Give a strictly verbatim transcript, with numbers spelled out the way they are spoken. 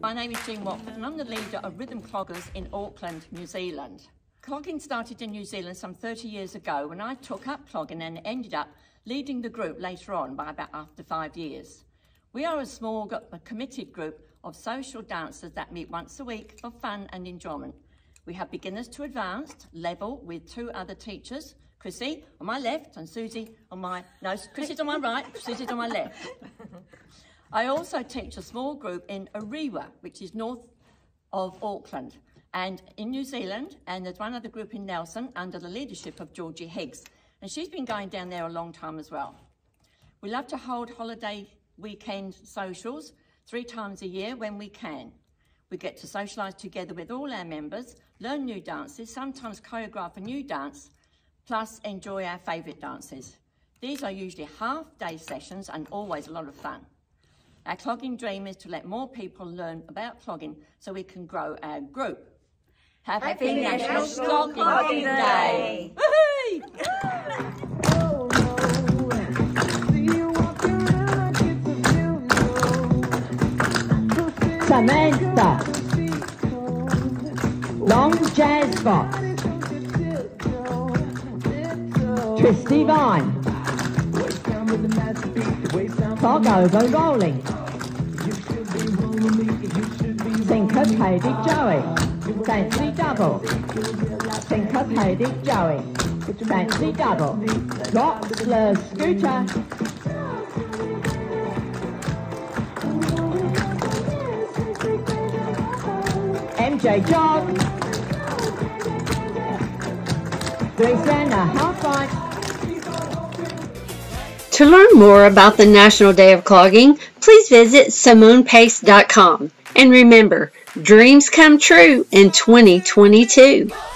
My name is Jean Watford and I'm the leader of Rhythm Cloggers in Auckland, New Zealand. Clogging started in New Zealand some thirty years ago when I took up clogging and ended up leading the group later on by about after five years. We are a small a committed group of social dancers that meet once a week for fun and enjoyment. We have beginners to advanced level with two other teachers, Chrissy on my left and Susie on my, no, Chrissy's on my right, Susie's on my left. I also teach a small group in Ariwa, which is north of Auckland, and in New Zealand, and there's one other group in Nelson under the leadership of Georgie Higgs, and she's been going down there a long time as well. We love to hold holiday weekend socials three times a year when we can. We get to socialise together with all our members, learn new dances, sometimes choreograph a new dance, plus enjoy our favourite dances. These are usually half-day sessions and always a lot of fun. Our clogging dream is to let more people learn about clogging so we can grow our group. Happy, Happy National Clog Dancing Day! Woohoo! Samantha, long jazz box. Twisty Vine, clog over rolling. Syncopated Joey, fancy double. Syncopated Joey, fancy double. Rock the scooter. M J jog. Three stand a half right. To learn more about the National Day of Clogging, please visit simone pace dot com. And remember, dreams come true in twenty twenty-two.